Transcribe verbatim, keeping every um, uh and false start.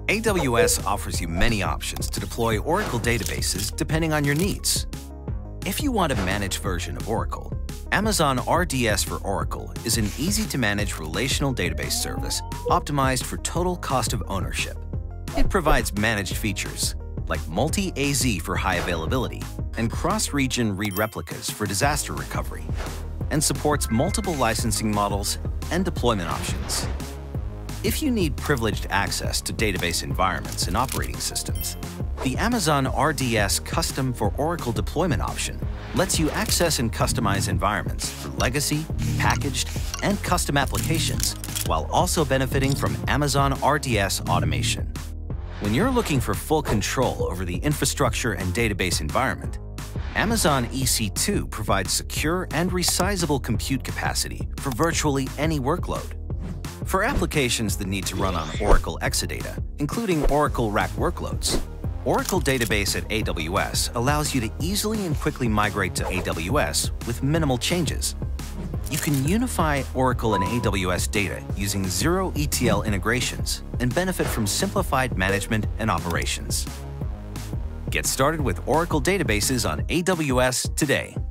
A W S offers you many options to deploy Oracle databases depending on your needs. If you want a managed version of Oracle, Amazon R D S for Oracle is an easy-to-manage relational database service optimized for total cost of ownership. It provides managed features like multi-A Z for high availability and cross-region read replicas for disaster recovery, and supports multiple licensing models and deployment options. If you need privileged access to database environments and operating systems, the Amazon R D S Custom for Oracle deployment option lets you access and customize environments for legacy, packaged, and custom applications, while also benefiting from Amazon R D S automation. When you're looking for full control over the infrastructure and database environment, Amazon E C two provides secure and resizable compute capacity for virtually any workload. For applications that need to run on Oracle Exadata, including Oracle R A C workloads, Oracle Database at A W S allows you to easily and quickly migrate to A W S with minimal changes. You can unify Oracle and A W S data using zero E T L integrations and benefit from simplified management and operations. Get started with Oracle databases on A W S today.